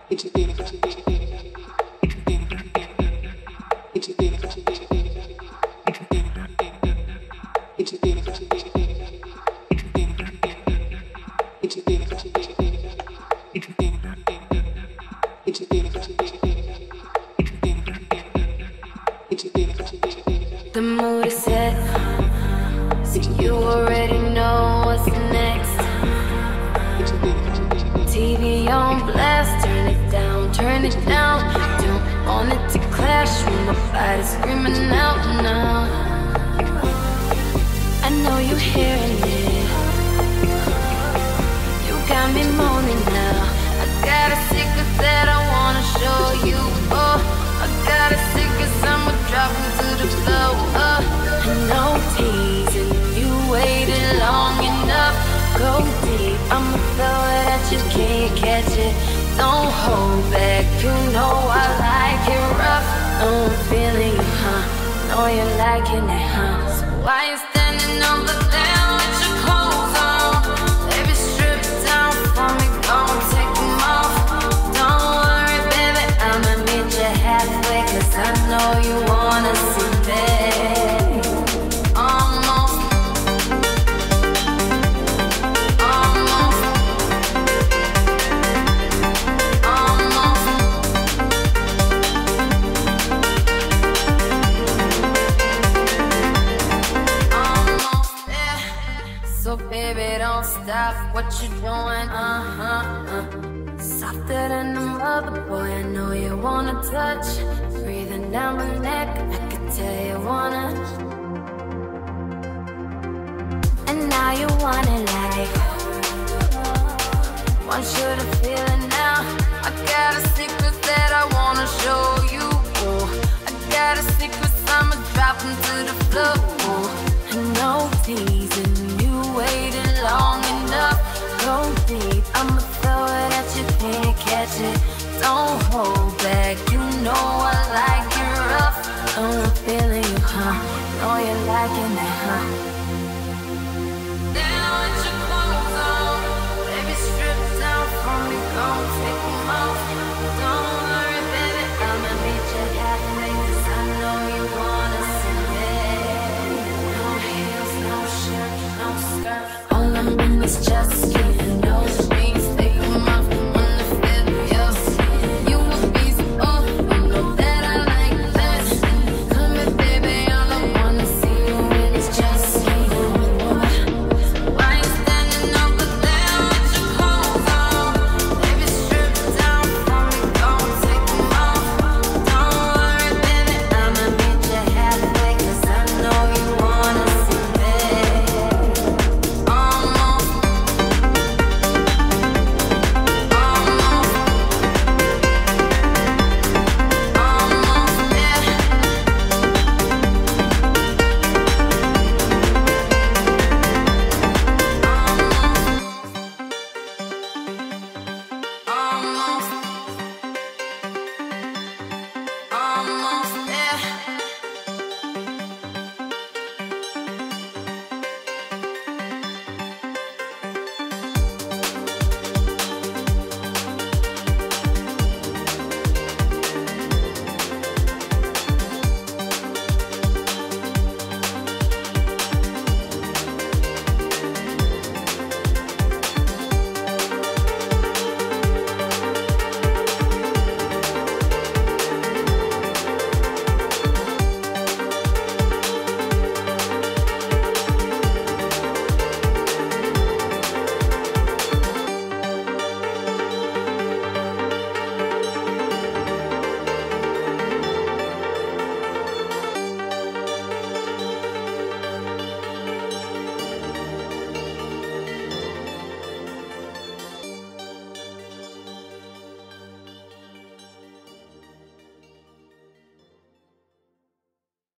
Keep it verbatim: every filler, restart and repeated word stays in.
The mood is set, so you already know what's next. T V on blast, turn it down, turn it down. Don't want it to clash when my body's screaming out now. I know you're hearing it, you got me moaning now. I got a secret that I wanna show you. Oh, I got a secret, I'ma drop into the flow. Oh, no teasing, you waited long enough. Go deep, I'ma throw it at you, can't catch it. Don't hold back, you know I like it rough. I'm feeling you, huh? Know you're liking it, huh? So why you standing over there with your clothes on? Baby, strip down for me, gon' take them off. Don't worry, baby, I'ma meet you halfway, cause I know you wanna see me. Almost, almost, almost. Almost there. So baby, don't stop what you doing, uh-huh, uh. Softer than the mother, boy, I know you wanna touch. Breathing down my neck, I could tell you wanna. And now you want it like, want you to feel it now. I got a secret that I wanna show you. Oh, I got a secret, I'ma drop into the floor. Oh, and no teasing, you waited long enough. Go deep, I'ma throw it at you, can't catch it. Don't